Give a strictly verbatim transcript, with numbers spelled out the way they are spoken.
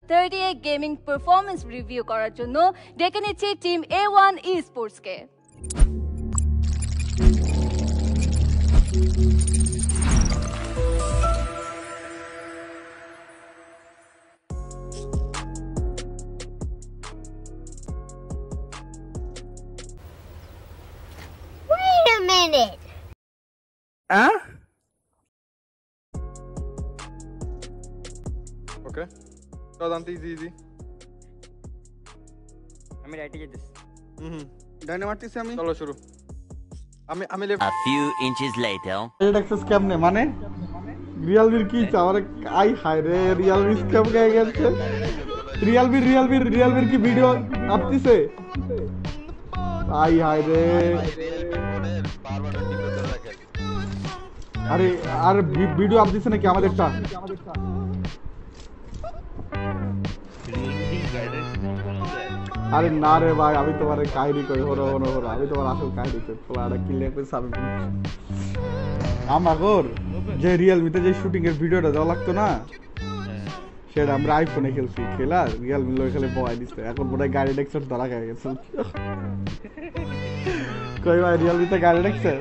thirty-eight gaming performance review করার জন্য ডেকে নিচ্ছি টিম এ ওয়ান eSports কে। Wait a minute. Huh? Okay. So Dante, easy, easy. আমি রাইটে যেতেছি। হুম ডাইনে মারতেছি আমি। চলো শুরু। আমি আমি left. A few inches later. Red access কেমনে মানে রিয়ালমির কি চাওয়ার আই হাই রে রিয়ালমি স্ক্যাম গায়ে গেছে। রিয়ালমি রিয়ালমি রিয়ালমির কি ভিডিও আপতিছে আই হাই রে। আরে আর ভিডিও আপতিছে নাকি আমাদেরটা? আরে না রে ভাই আমি তোমার কাহিনী কই হরো হরো হরো আমি তোমার আসল কাহিনী কই ফলাটা কিলে কই সামনে আমাগর যে রিয়েলমিতে যে শুটিং এর ভিডিওটা দেওয়া লাগতো না সেটা আমরা আইফোনে খেলছি খেলা রিয়েলমি লই খেলে বয় দিছে এখন মনে হয় গাড়ি ডেক্সট ধরা খেয়ে গেছে কই ভাই রিয়েলমিতে গাড়ি ডেক্সট